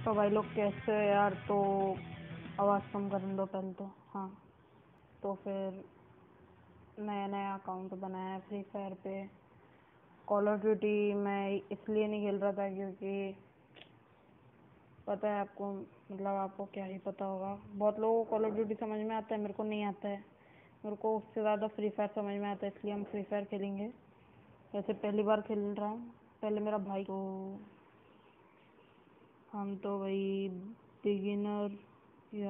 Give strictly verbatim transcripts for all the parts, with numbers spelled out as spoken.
तो भाई लोग कैसे हो यार। तो आवाज़ कम कर दो पहले तो। हाँ, तो फिर नया नया अकाउंट बनाया है फ्री फायर पे। कॉल ऑफ ड्यूटी मैं इसलिए नहीं खेल रहा था क्योंकि पता है आपको, मतलब आपको क्या ही पता होगा, बहुत लोगों को कॉल ऑफ ड्यूटी समझ में आता है, मेरे को नहीं आता है। मेरे को उससे ज़्यादा फ्री फायर समझ में आता है, इसलिए हम फ्री फायर खेलेंगे। वैसे पहली बार खेल रहा हूँ, पहले मेरा भाई, तो हम तो भाई बिगिनर या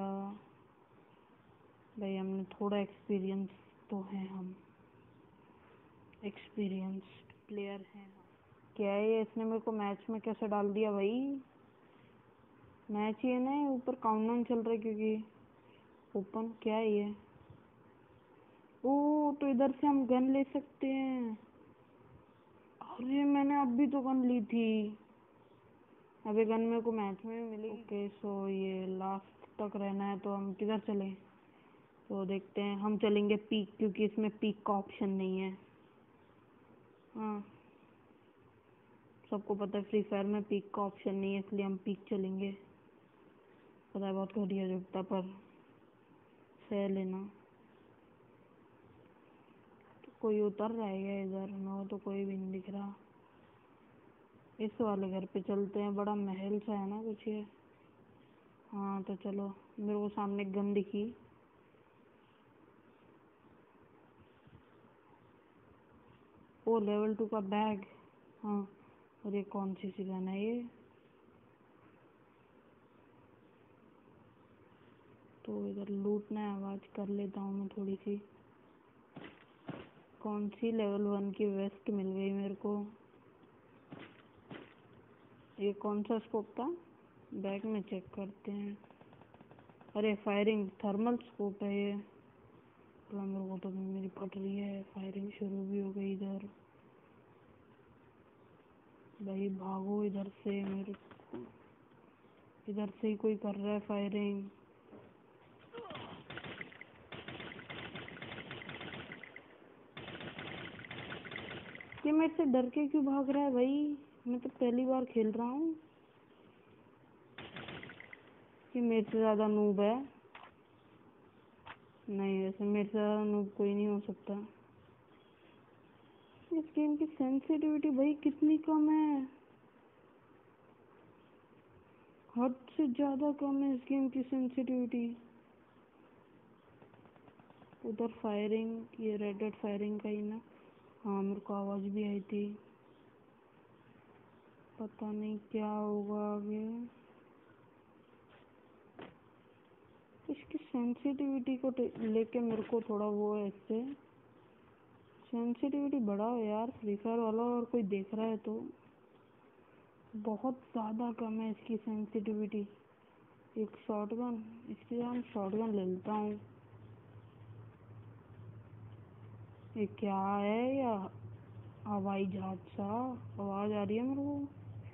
भाई हमने थोड़ा एक्सपीरियंस तो है, हम एक्सपीरियंस्ड प्लेयर हैं हम। क्या है ये, इसने मेरे को मैच में कैसे डाल दिया भाई। मैच ही है ना, ऊपर काउंटडाउन चल रहा है क्योंकि ओपन क्या है ये। ओ तो इधर से हम गन ले सकते हैं। अरे मैंने अभी तो गन ली थी, अभी गन मेरे को मैच में भी मिलेगी। ओके सो ये लास्ट तक रहना है, तो हम किधर चलें। तो देखते हैं, हम चलेंगे पीक क्योंकि इसमें पीक का ऑप्शन नहीं है। हाँ सबको पता है फ्री फायर में पीक का ऑप्शन नहीं है, इसलिए हम पीक चलेंगे। पता है बहुत घटिया जुटता, पर सह लेना। तो कोई उतर रहा है क्या इधर? नो तो कोई भी नहीं दिख रहा। इस वाले घर पे चलते हैं, बड़ा महल सा है ना कुछ ये। हाँ तो चलो, मेरे को सामने एक गन दिखी। ओ लेवल टू का बैग। हाँ और ये कौन सी सी गन है ये। तो इधर लूटना है, आवाज़ कर लेता हूँ मैं थोड़ी सी। कौन सी लेवल वन की वेस्ट मिल गई मेरे को। ये कौन सा स्कोप था, बैग में चेक करते हैं। अरे फायरिंग थर्मल स्कोप है ये। तो मेरे को तो मेरी पट रही है, फायरिंग शुरू भी हो गई इधर। भाई भागो इधर से, मेरे को इधर से ही कोई कर रहा है फायरिंग। ये मेरे से डर के क्यों भाग रहा है भाई, मैं तो पहली बार खेल रहा हूँ। ये मेरे से ज़्यादा नूब है। नहीं वैसे मेरे से ज़्यादा नूब कोई नहीं हो सकता। इस गेम की सेंसिटिविटी भाई कितनी कम है, हद से ज़्यादा कम है इस गेम की सेंसिटिविटी। उधर फायरिंग, ये रेड डॉट फायरिंग का ही ना। हाँ मेरे को आवाज़ भी आई थी, पता नहीं क्या होगा आगे। इसकी सेंसिटिविटी को लेके मेरे को थोड़ा वो है, इससे सेंसिटिविटी बढ़ाओ यार फ्री फायर वाला। और कोई देख रहा है तो, बहुत ज़्यादा कम है इसकी सेंसिटिविटी। एक शॉटगन, इसकी जगह हम शॉटगन ले लेता हूँ। ये क्या है, या हवाई जहाज सा आवाज़ आ रही है मेरे को।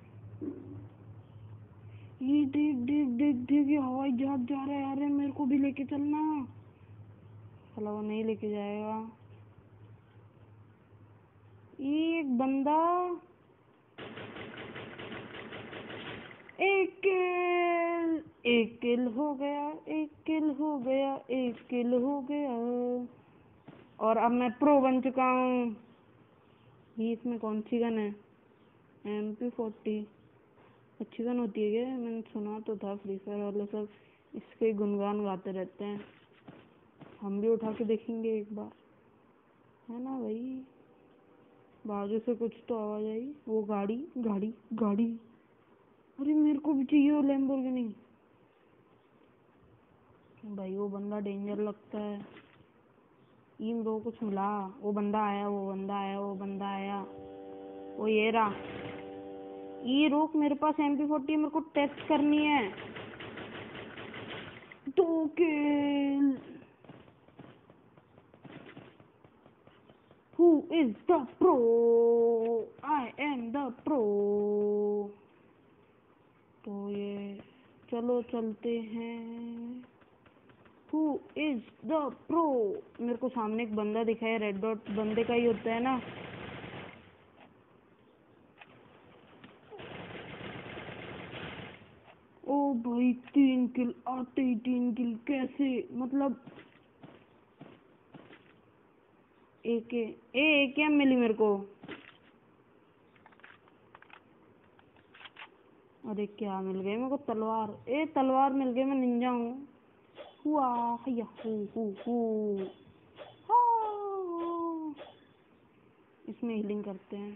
ये देख देख देख देख, ये हवाई जहाज जा रहा है। अरे मेरे को भी लेके चलना। चलो वो नहीं लेके जाएगा। ये एक बंदा, एक किल, एक किल हो गया, एक किल हो गया, एक किल हो गया। और अब मैं प्रो बन चुका हूँ। ये इसमें कौन सी गन है, एम पी फोर्टी। अच्छी गन होती है क्या, मैंने सुना तो था फ्री फायर वाले सब इसके गुणगान गाते रहते हैं। हम भी उठा के देखेंगे एक बार, है ना भाई। बाजू से कुछ तो आवाज आई, वो गाड़ी गाड़ी गाड़ी। अरे मेरे को भी चाहिए वो लैम्बोर्गिनी। भाई वो बंदा डेंजर लगता है। इन दो कुछ मिला, वो बंदा आया, वो बंदा आया, वो बंदा आया, वो ये रहा। ये रोक, मेरे पास एम पी फोर्टी, मेरे को टेस्ट करनी है। दो किल। Who is the pro? I am the pro. तो ये चलो चलते हैं। Who is the pro? मेरे को सामने एक बंदा दिखा है, रेड डॉट बंदे का ही होता है ना। ओ भाई तीन किल आते ही तीन किल कैसे, मतलब एक ए एक क्या मिली मेरे को। अरे क्या मिल गई मेरे को, तलवार। ए तलवार मिल गई, मैं निंजा हूँ। हुआ या हु हु हु। हाँ। इसमें हीलिंग करते हैं।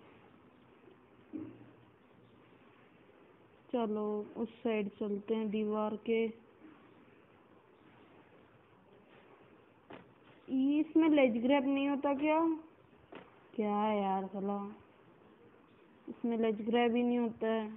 चलो उस साइड चलते हैं दीवार के। इसमें लेज ग्रैब नहीं होता क्या? क्या है यार साला, इसमें लेज ग्रैब ही नहीं होता है।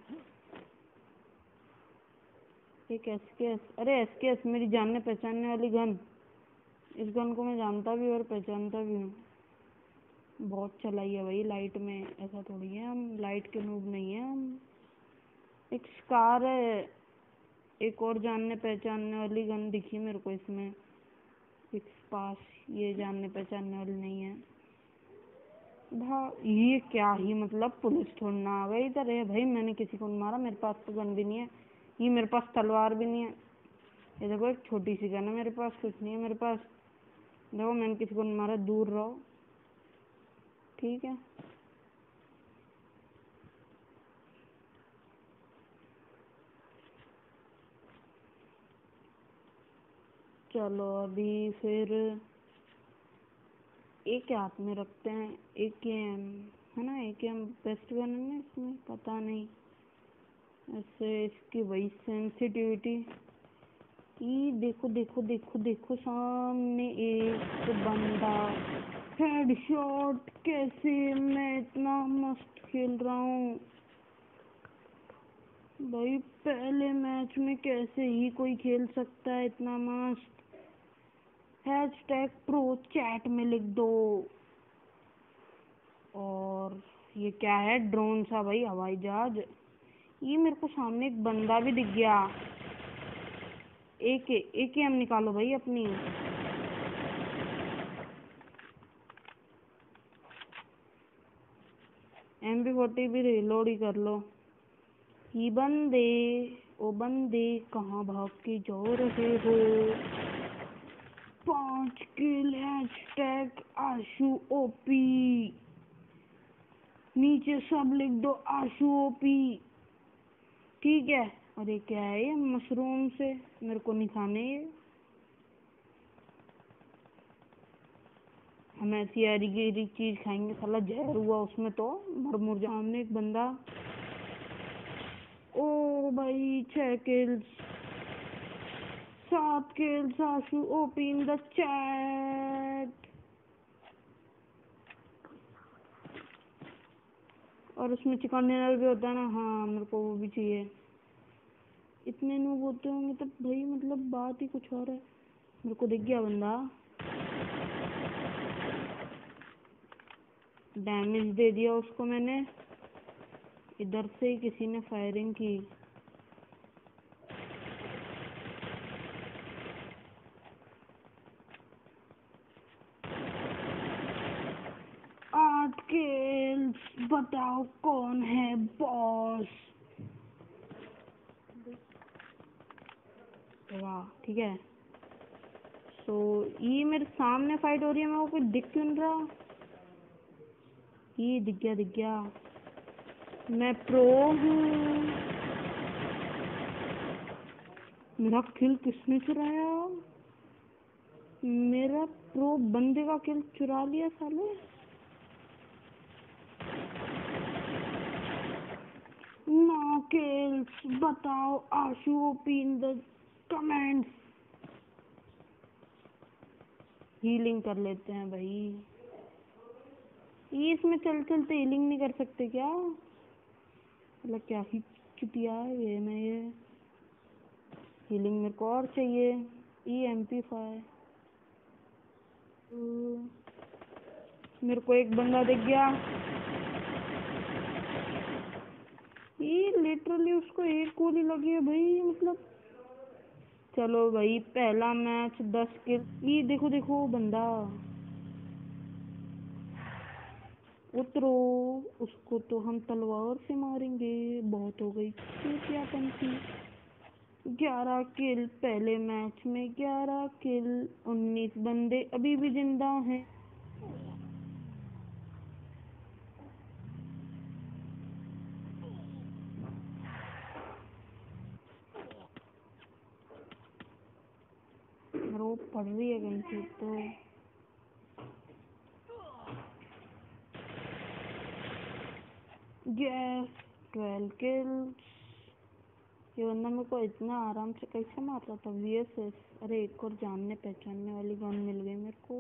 एक एसकेएस, अरे एसकेएस मेरी जानने पहचानने वाली गन। इस गन को मैं जानता भी और पहचानता भी हूँ। बहुत चलाई है भाई लाइट में, ऐसा थोड़ी है, हम लाइट के नूब नहीं है हम। एक स्कार है, एक और जानने पहचानने वाली गन दिखी मेरे को इसमें सिक्स पास। ये जानने पहचानने वाली नहीं है भा। ये क्या ही मतलब, पुलिस थोड़ी ना आ गई इधर है भाई। मैंने किसी को नहीं मारा, मेरे पास तो गन भी नहीं है। ये मेरे पास तलवार भी नहीं है। ये देखो एक छोटी सी गन है मेरे पास, कुछ नहीं है मेरे पास। देखो मैंने किसी को नहीं मारा, दूर रहो ठीक है। चलो अभी फिर एक हाथ में रखते हैं, एक एम है ना, एक एम बेस्ट गन है ना इसमें, पता नहीं ऐसे इसकी वही सेंसिटिविटी। ये देखो देखो देखो देखो सामने एक बंदा, हेडशॉट। कैसे मैं इतना मस्त खेल रहा हूँ भाई, पहले मैच में कैसे ही कोई खेल सकता है इतना मस्त। हैशटैग प्रो चैट में लिख दो। और ये क्या है, ड्रोन सा भाई, हवाई जहाज। ये मेरे को सामने एक बंदा भी दिख गया। एक एक ही हम निकालो भाई अपनी। एम बी फोर्टी भी रिलोड ही कर लो। ये बंदे, ओ बंदे कहाँ भाग के जा रहे हो। पांच किल, हैशटैग आशु ओपी। नीचे सब लिख दो आशु ओपी ठीक है। अरे क्या है ये, मशरूम से मेरे को नहीं खाने ये। हम ऐसी हरी गहरी चीज खाएंगे, साला जहर हुआ उसमें तो मर मुर। सामने एक बंदा। ओ भाई छह किल्स, सात kills Ashu OP in the chat. और उसमें चिकन डिनर भी होता है ना, हाँ मेरे को वो भी चाहिए। इतने नूब होते होंगे तो भाई मतलब बात ही कुछ और है। मेरे को दिख गया बंदा, डैमेज दे दिया उसको मैंने। इधर से ही किसी ने फायरिंग की। आठ किल्स, बताओ कौन है बॉस। वाह ठीक है। तो ये मेरे सामने फाइट हो रही है, मेरे को कोई दिख क्यों नहीं रहा। ये दिख गया दिख गया, मैं प्रो हूँ। मेरा किल किसने चुराया, मेरा प्रो बंदे का किल चुरा लिया साले। नौ किल्स, बताओ Ashu OP in the comments. Healing कर लेते हैं भाई। ये इसमें चल चलते हीलिंग नहीं कर सकते क्या, मतलब क्या ही चुतिया है ये। मैं ये हीलिंग मेरे को और चाहिए। E M P five. मेरे को एक बंदा दिख गया। ये लिटरली उसको एक गोली लगी है भाई, मतलब। चलो भाई पहला मैच दस किल। ये देखो देखो बंदा, उतरो, उसको तो हम तलवार से मारेंगे। बहुत हो गई क्या पंथी। ग्यारह किल पहले मैच में, ग्यारह किल, उन्नीस बंदे अभी भी जिंदा हैं। रो पड़ रही है कहीं से तो। Yes, twelve kills. ये बंदा मेरे को इतना आराम से कैसे मार रहा था। वीएसएस, अरे एक और जानने पहचानने वाली गन मिल गई मेरे को।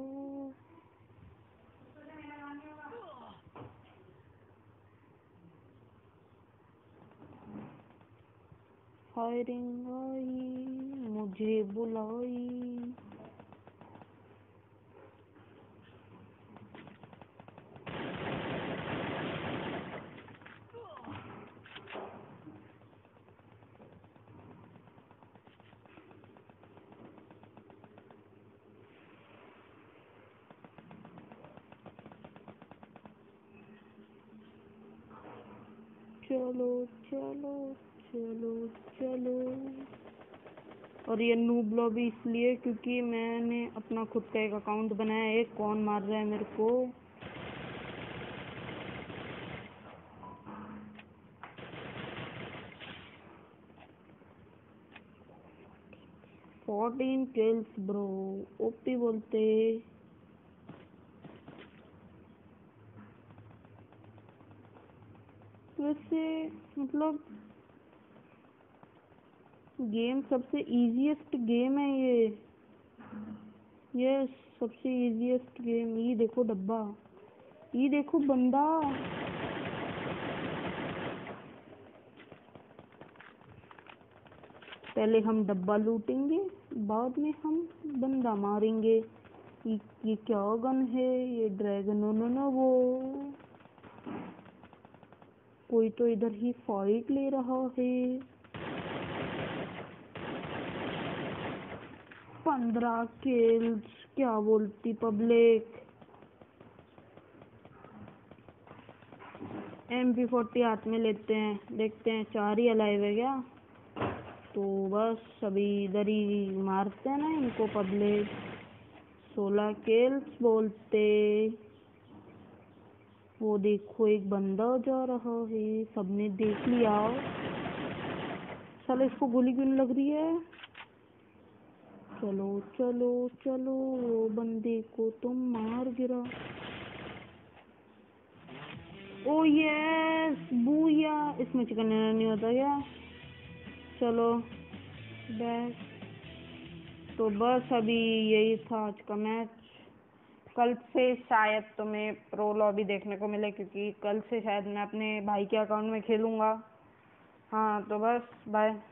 फायरिंग आई, मुझे बुलाई। चलो चलो चलो चलो। और ये नूब लॉबी इसलिए क्योंकि मैंने अपना खुद का एक अकाउंट बनाया है। कौन मार रहा है मेरे को? फोर्टीन किल्स ब्रो, ओपी बोलते। वैसे मतलब गेम सबसे इजीएस्ट गेम है ये। ये सबसे इजीएस्ट गेम। ये देखो डब्बा, ये देखो बंदा। पहले हम डब्बा लूटेंगे, बाद में हम बंदा मारेंगे। ये, ये क्या गन है? ये ड्रैगन नो नो वो। कोई तो इधर ही फाइट ले रहा है। पंद्रह किल्स, क्या बोलती पब्लिक। एम पी फोर्टी हाथ में लेते हैं, देखते हैं चार ही अलाइव है क्या। तो बस अभी इधर ही मारते हैं ना इनको पब्लिक। सोलह किल्स बोलते। वो देखो एक बंदा जा रहा है, सबने देख लिया। साला इसको गोली क्यों नहीं लग रही है? चलो चलो चलो, वो बंदे को तुम मार गिरा। Oh yes, booyah. इसमें चिकन डिनर नहीं होता क्या? चलो बैक। तो बस अभी यही था आज का मैच। कल से शायद तुम्हें प्रो लॉबी देखने को मिले, क्योंकि कल से शायद मैं अपने भाई के अकाउंट में खेलूंगा। हाँ तो बस बाय।